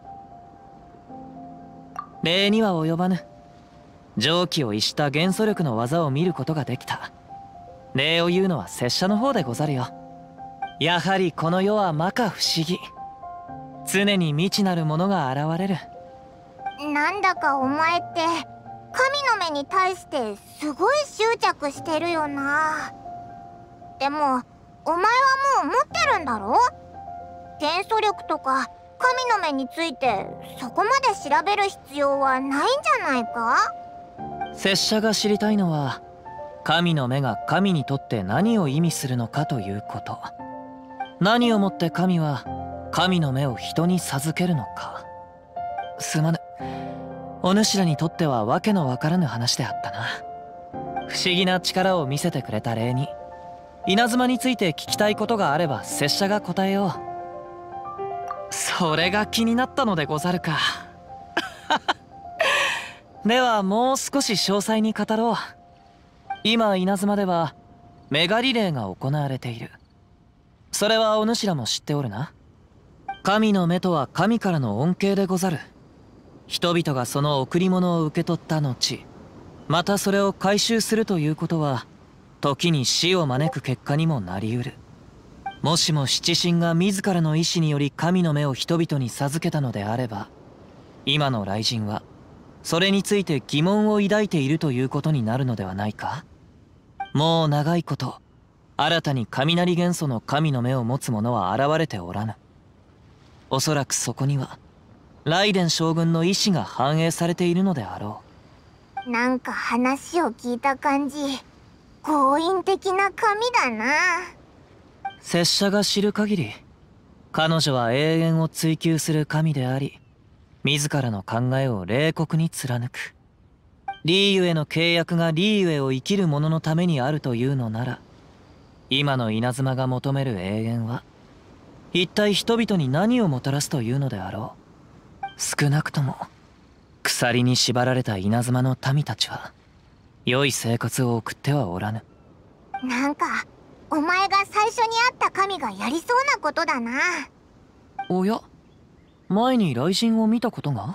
Speaker 5: う。礼には及ばぬ。常軌を逸した元素力の技を見ることができた。礼を言うのは拙者の方でござるよ。やはりこの世は摩訶不思議。常に未知なるものが現れる。
Speaker 1: なんだかお前って神の目に対してすごい執着してるよな。でもお前はもう持ってるんだろ。元素力とか神の目についてそこまで調べる必要はないんじゃないか。
Speaker 5: 拙者が知りたいのは神の目が神にとって何を意味するのかということ。何をもって神は神の目を人に授けるのか。すまぬ。お主らにとってはわけのわからぬ話であったな。不思議な力を見せてくれた礼に、稲妻について聞きたいことがあれば拙者が答えよう。それが気になったのでござるか。ではもう少し詳細に語ろう。今稲妻ではメガリレーが行われている。それはお主らも知っておるな。神の目とは神からの恩恵でござる。人々がその贈り物を受け取った後、またそれを回収するということは時に死を招く結果にもなりうる。もしも七神が自らの意志により神の目を人々に授けたのであれば、今の雷神はそれについて疑問を抱いているということになるのではないか。もう長いこと新たに雷元素の神の目を持つ者は現れておらぬ。おそらくそこには雷電将軍の意志が反映されているのであろ
Speaker 1: う。なんか話を聞いた感じ、強引的な神だな。
Speaker 5: 拙者が知る限り、彼女は永遠を追求する神であり、自らの考えを冷酷に貫く。リーユへの契約がリーユへを生きる者のためにあるというのなら、今の稲妻が求める永遠は一体人々に何をもたらすというのであろう。少なくとも鎖に縛られた稲妻の民たちは良い生活を送ってはおらぬ。
Speaker 1: なんかお前が最初に会った神がやりそうなことだな。
Speaker 5: おや、前に雷神を見たことが？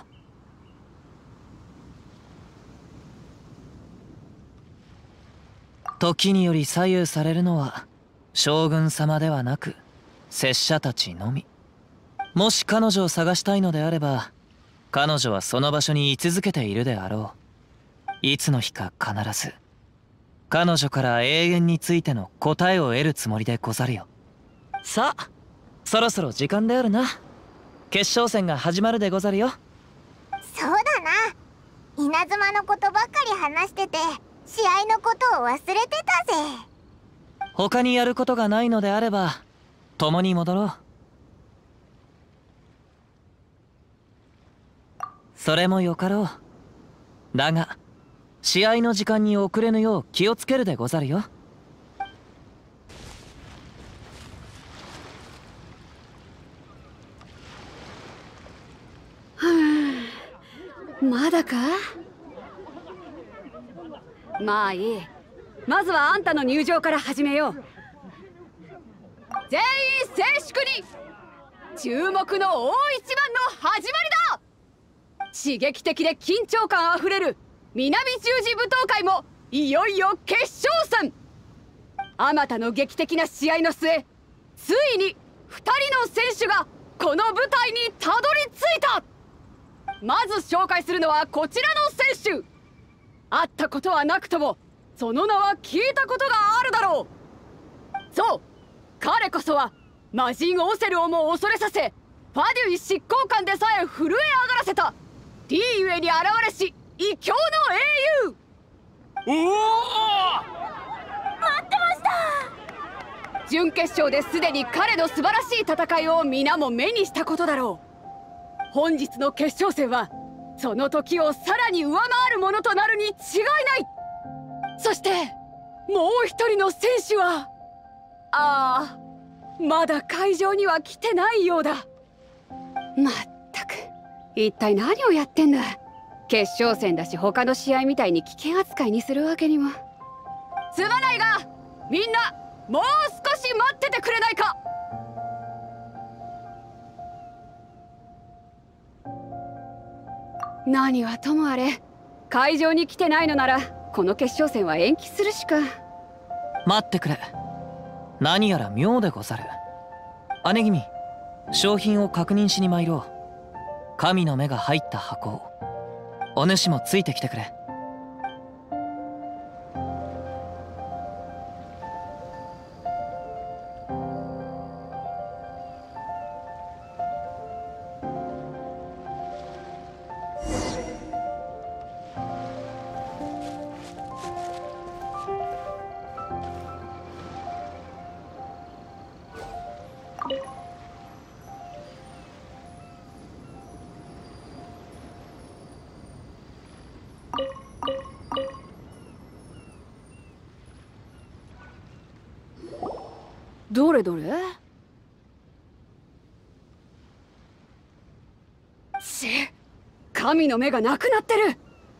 Speaker 5: 時により左右されるのは将軍様ではなく拙者たちのみ。もし彼女を探したいのであれば、彼女はその場所に居続けているであろう。いつの日か必ず彼女から永遠についての答えを得るつもりでござるよ。さあ、そろそろ時間であるな。決勝戦が始まるでござるよ。
Speaker 1: そうだな。稲妻のことばっかり話してて試合のことを忘れてたぜ。
Speaker 5: 他にやることがないのであれば共に戻ろう。それもよかろう。だが試合の時間に遅れぬよう気をつけるでござるよ。
Speaker 4: まだか？まあいい。まずはあんたの入場から始めよう。全員静粛に。注目の大一番の始まりだ。刺激的で緊張感あふれる南十字舞踏会もいよいよ決勝戦。あまたの劇的な試合の末、ついに2人の選手がこの舞台にたどり着いた。まず紹介するのはこちらの選手。会ったことはなくともその名は聞いたことがあるだろう。そう、彼こそは魔人オセルをも恐れさせ、ファデュイ執行官でさえ震え上がらせたリーユエに現れし異教の英雄。
Speaker 10: おお、
Speaker 1: 待ってました。
Speaker 4: 準決勝ですでに彼の素晴らしい戦いを皆も目にしたことだろう。本日の決勝戦はその時をさらに上回るものとなるに違いない。そしてもう一人の選手はまだ会場には来てないようだ。まったく一体何をやってんだ。決勝戦だし他の試合みたいに危険扱いにするわけにも。すまないがみんなもう少し待っててくれないか。何はともあれ会場に来てないのならこの決勝戦は延期するしか。
Speaker 5: 待ってくれ。何やら妙でござる。姉君、商品を確認しに参ろう。神の目が入った箱を。お主もついてきてくれ。
Speaker 4: どれどれ？神の目がなくなってる。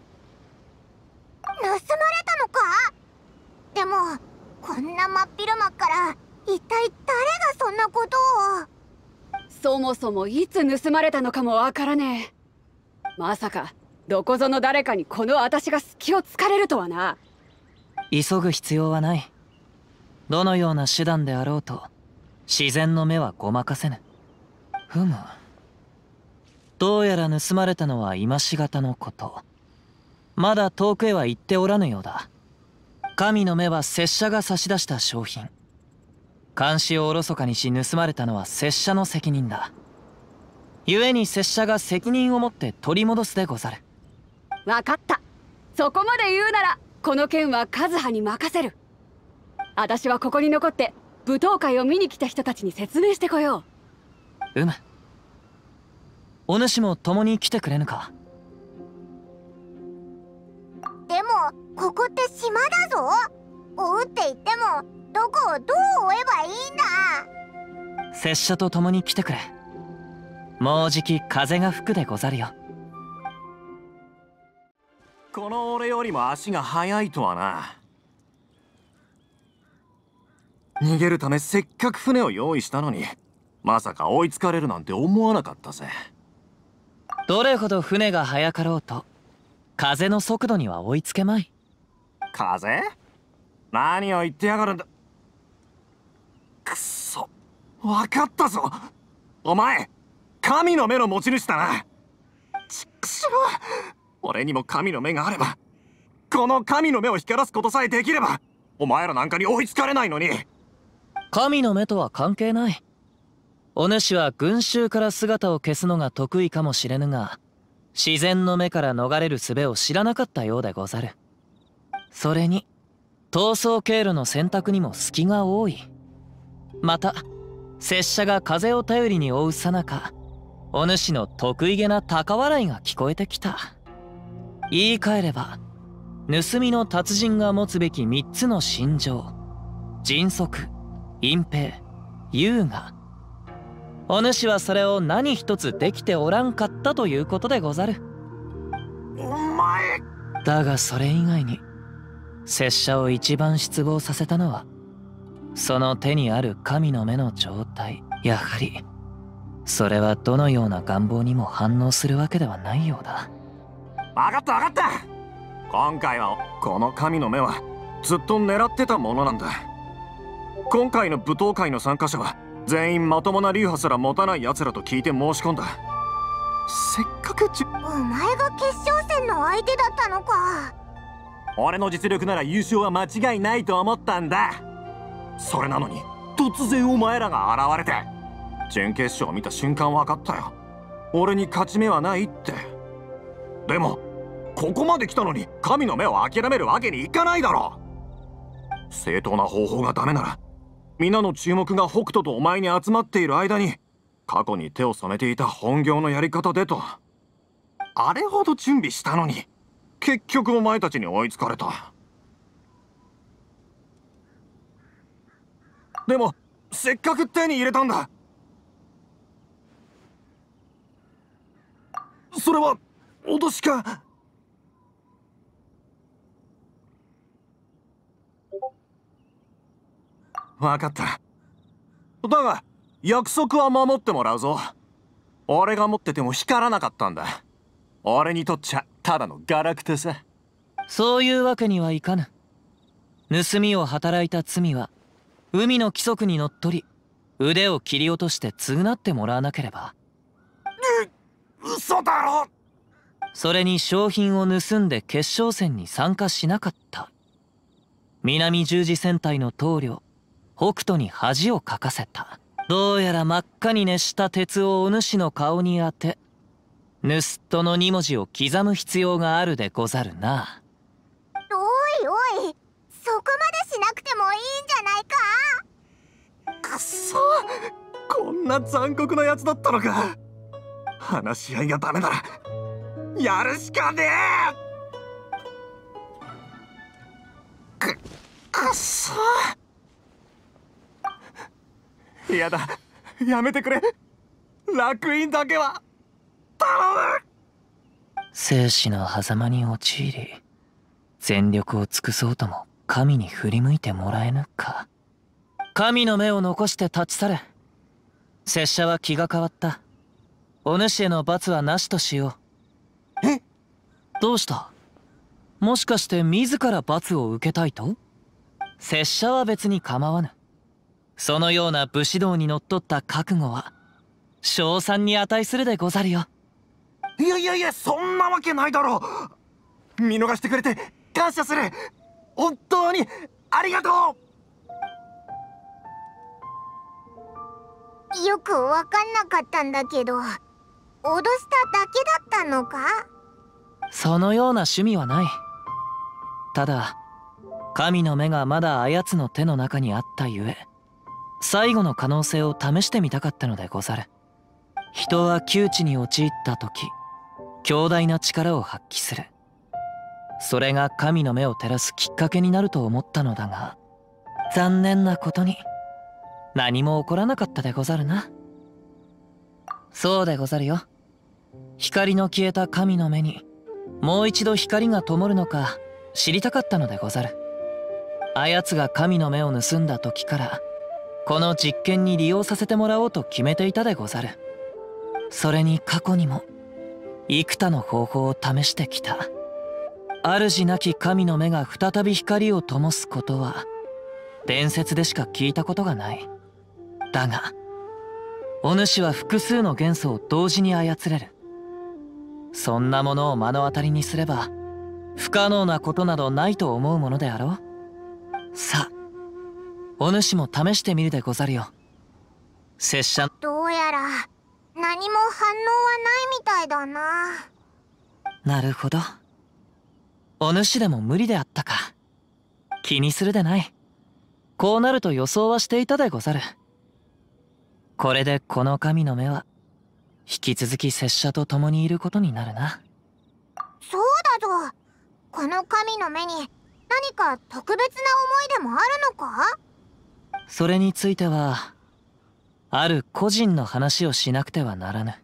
Speaker 1: 盗まれたのか？でもこんな真っ昼間から一体誰がそんなことを。
Speaker 4: そもそもいつ盗まれたのかもわからねえ。まさかどこぞの誰かにこの私が隙を突かれるとはな。
Speaker 5: 急ぐ必要はない。どのような手段であろうと自然の目はごまかせぬ。ふむ、どうやら盗まれたのは今しがたのこと。 まだ遠くへは行っておらぬようだ。神の目は拙者が差し出した商品。監視をおろそかにし盗まれたのは拙者の責任だ。故に拙者が責任を持って取り戻すでござる。
Speaker 4: わかった。そこまで言うならこの件は和葉に任せる。私はここに残って舞踏会を見に来た人たちに説明してこよ
Speaker 5: うむ。お主も共に来てくれぬか。
Speaker 1: でもここって島だぞ。追うって言ってもどこをどう追えばいいんだ。
Speaker 5: 拙者と共に来てくれ。もうじき風が吹くでござるよ。
Speaker 10: この俺よりも足が速いとはな。逃げるためせっかく船を用意したのに、まさか追いつかれるなんて思わなかったぜ。
Speaker 5: どれほど船が速かろうと風の速度には追いつけまい。
Speaker 10: 風？何を言ってやがるんだ。くっそ、分かったぞ。お前神の目の持ち主だな。ちくしょう、俺にも神の目があれば、この神の目を光らすことさえできればお前らなんかに追いつかれないのに。
Speaker 5: 神の目とは関係ない。お主は群衆から姿を消すのが得意かもしれぬが、自然の目から逃れる術を知らなかったようでござる。それに逃走経路の選択にも隙が多い。また拙者が風を頼りに追うさなか、お主の得意げな高笑いが聞こえてきた。言い換えれば盗みの達人が持つべき3つの心情、迅速、隠蔽、優雅。お主はそれを何一つできておらんかったということでござる。
Speaker 10: お前
Speaker 5: だがそれ以外に拙者を一番失望させたのは、その手にある神の目の状態。やはりそれはどのような願望にも反応するわけではないようだ。
Speaker 10: 分かった分かった。今回はこの神の目はずっと狙ってたものなんだ。今回の舞踏会の参加者は全員まともな流派すら持たない奴らと聞いて申し込んだ。せっかく
Speaker 1: お前が決勝戦の相手だったのか。
Speaker 10: 俺の実力なら優勝は間違いないと思ったんだ。それなのに突然お前らが現れて、準決勝を見た瞬間分かったよ。俺に勝ち目はないって。でもここまで来たのに神の目を諦めるわけにいかないだろ。正当な方法がダメなら、皆の注目が北斗とお前に集まっている間に過去に手を染めていた本業のやり方でと。あれほど準備したのに結局お前たちに追いつかれた。でもせっかく手に入れたんだ。それは脅しか。分かった。だが約束は守ってもらうぞ。俺が持ってても光らなかったんだ。俺にとっちゃただのガラクタさ。
Speaker 5: そういうわけにはいかぬ。盗みを働いた罪は海の規則にのっとり腕を切り落として償ってもらわなければ。
Speaker 10: 嘘だろ。
Speaker 5: それに商品を盗んで決勝戦に参加しなかった南十字戦隊の棟梁北斗に恥をかかせた。どうやら真っ赤に熱した鉄をお主の顔に当て、盗っ人の2文字を刻む必要があるでござるな。
Speaker 1: おいおい、そこまでしなくてもいいんじゃないか。
Speaker 10: くっそ、こんな残酷なやつだったのか。話し合いがダメならやるしかねえ。くっそ。やだ、やめてくれ。楽園だけは頼む。
Speaker 5: 生死の狭間に陥り全力を尽くそうとも神に振り向いてもらえぬか。神の目を残して立ち去れ。拙者は気が変わった。お主への罰はなしとしよう。
Speaker 10: え？
Speaker 5: どうした？もしかして自ら罰を受けたいと？拙者は別に構わぬ。そのような武士道にのっとった覚悟は称賛に値するでござるよ。
Speaker 10: いやいやいや、そんなわけないだろう。 見逃してくれて感謝する。本当にありがと
Speaker 1: う。よくわかんなかったんだけど、脅しただけだったのか？
Speaker 5: そのような趣味はない。ただ神の目がまだあやつの手の中にあったゆえ、最後の可能性を試してみたかったのでござる。人は窮地に陥った時、強大な力を発揮する。それが神の目を照らすきっかけになると思ったのだが、残念なことに何も起こらなかったでござるな。そうでござるよ。光の消えた神の目にもう一度光が灯るのか知りたかったのでござる。あやつが神の目を盗んだ時からこの実験に利用させてもらおうと決めていたでござる。それに過去にも幾多の方法を試してきた。主なき神の目が再び光を灯すことは伝説でしか聞いたことがない。だがお主は複数の元素を同時に操れる。そんなものを目の当たりにすれば不可能なことなどないと思うものであろう。さあお主も試してみるでござるよ。拙者。
Speaker 1: どうやら何も反応はないみたいだな。
Speaker 5: なるほど。お主でも無理であったか。気にするでない。こうなると予想はしていたでござる。これでこの神の目は引き続き拙者と共にいることになるな。
Speaker 1: そうだぞ。この神の目に何か特別な思いでもあるのか？
Speaker 5: それについてはある個人の話をしなくてはならぬ。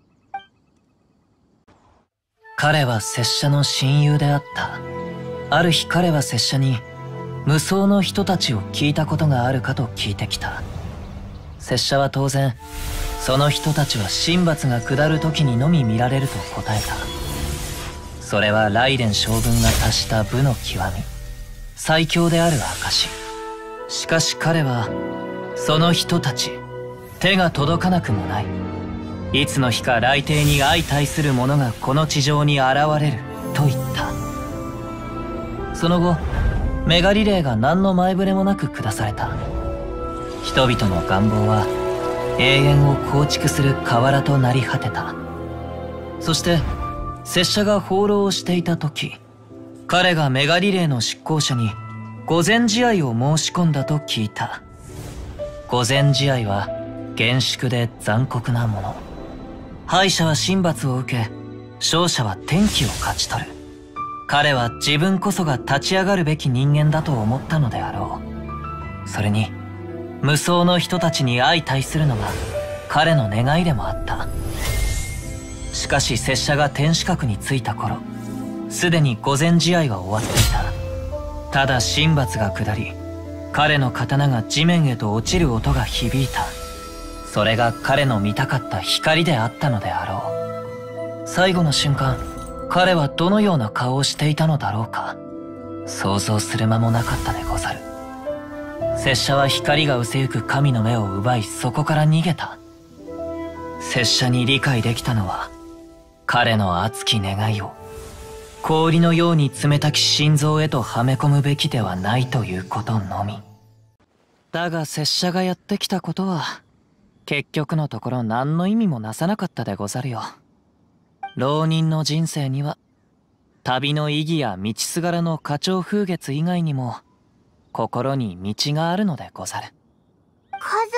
Speaker 5: 彼は拙者の親友であった。ある日彼は拙者に無双の人たちを聞いたことがあるかと聞いてきた。拙者は当然その人たちは神罰が下る時にのみ見られると答えた。それは雷電将軍が達した武の極み、最強である証。しかし彼はその人たち手が届かなくもない。いつの日か雷帝に相対する者がこの地上に現れると言った。その後メガリレーが何の前触れもなく下された。人々の願望は永遠を構築する河原となり果てた。そして拙者が放浪をしていた時、彼がメガリレーの執行者に御前試合を申し込んだと聞いた。御前試合は厳粛で残酷なもの。敗者は神罰を受け、勝者は天気を勝ち取る。彼は自分こそが立ち上がるべき人間だと思ったのであろう。それに無双の人たちに相対するのが彼の願いでもあった。しかし拙者が天守閣に着いた頃、すでに御前試合は終わっていた。ただ神罰が下り、彼の刀が地面へと落ちる音が響いた。それが彼の見たかった光であったのであろう。最後の瞬間、彼はどのような顔をしていたのだろうか。想像する間もなかったでござる。拙者は光が失せゆく神の目を奪い、そこから逃げた。拙者に理解できたのは、彼の熱き願いを氷のように冷たき心臓へとはめ込むべきではないということのみ。だが拙者がやってきたことは結局のところ何の意味もなさなかったでござるよ。浪人の人生には旅の意義や道すがらの花鳥風月以外にも心に道があるのでござる。
Speaker 1: カ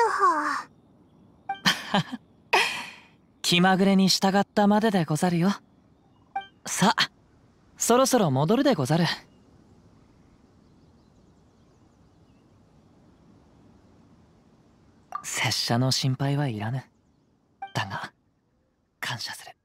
Speaker 1: ズハ。
Speaker 5: 気まぐれに従ったまででござるよ。さあそろそろ戻るでござる。拙者の心配はいらぬ。だが感謝する。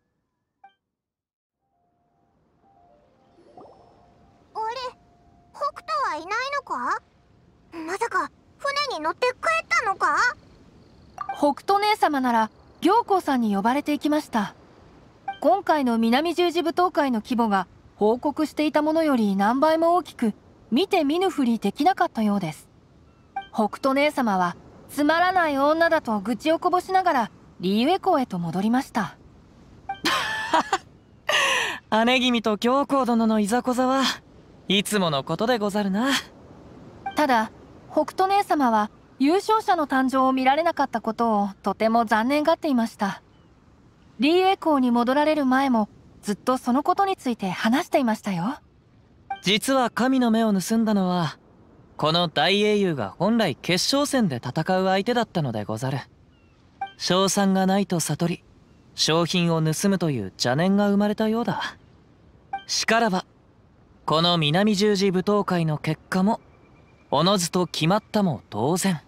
Speaker 1: あれ、北斗はいないのか？まさか船に乗って帰ったのか？
Speaker 3: 北斗姉様なら行幸さんに呼ばれていきました。今回の南十字舞踏会の規模が報告していたものより何倍も大きく、見て見ぬふりできなかったようです。北斗姉様はつまらない女だと愚痴をこぼしながらリーウェ港へと戻りました。
Speaker 5: 姉君と教皇殿のいざこざはいつものことでござるな。
Speaker 3: ただ北斗姉様は優勝者の誕生を見られなかったことをとても残念がっていました。リーエコーに戻られる前もずっとそのことについて話していましたよ。
Speaker 5: 実は神の目を盗んだのはこの大英雄が本来決勝戦で戦う相手だったのでござる。勝算がないと悟り商品を盗むという邪念が生まれたようだ。しからばこの南十字舞踏会の結果もおのずと決まったも同然。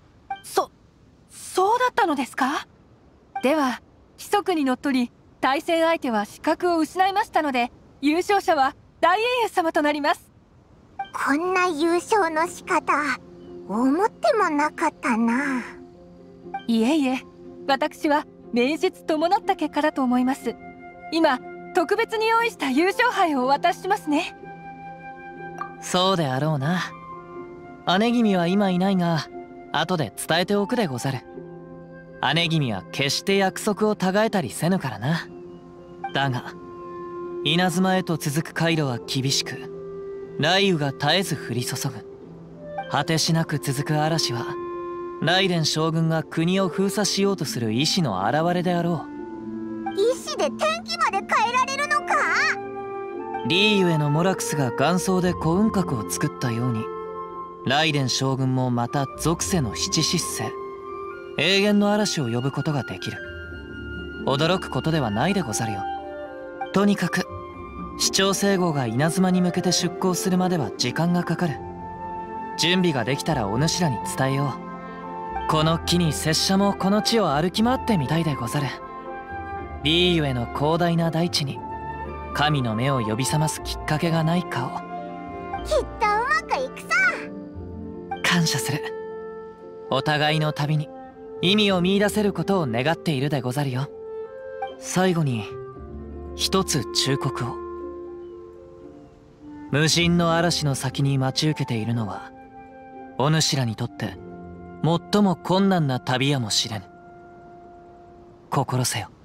Speaker 3: そうだったのですか。では規則にのっとり対戦相手は資格を失いましたので優勝者は大英雄様となります。
Speaker 1: こんな優勝の仕方思ってもなかったな。
Speaker 3: いえいえ、私は名実伴った結果だと思います。今特別に用意した優勝杯をお渡ししますね。
Speaker 5: そうであろうな。姉君は今いないが後で伝えておくでござる。姉君は決して約束を違えたりせぬからな。だが稲妻へと続く回路は厳しく雷雨が絶えず降り注ぐ。果てしなく続く嵐は雷電将軍が国を封鎖しようとする意志の表れであろう。
Speaker 1: 意志で天気まで変えられるのか。
Speaker 5: リーユへのモラクスが元宗で古雲閣を作ったように雷電将軍もまた属性の七失星永遠の嵐を呼ぶことができる。驚くことではないでござるよ。とにかく市長聖号が稲妻に向けて出航するまでは時間がかかる。準備ができたらお主らに伝えよう。この機に拙者もこの地を歩き回ってみたいでござる。リーユへの広大な大地に神の目を呼び覚ますきっかけがないかを。
Speaker 1: きっとうまくいくさ。
Speaker 5: 感謝する。お互いの旅に意味を見出せることを願っているでござるよ。最後に一つ忠告を。無人の嵐の先に待ち受けているのはお主らにとって最も困難な旅やもしれん。心せよ。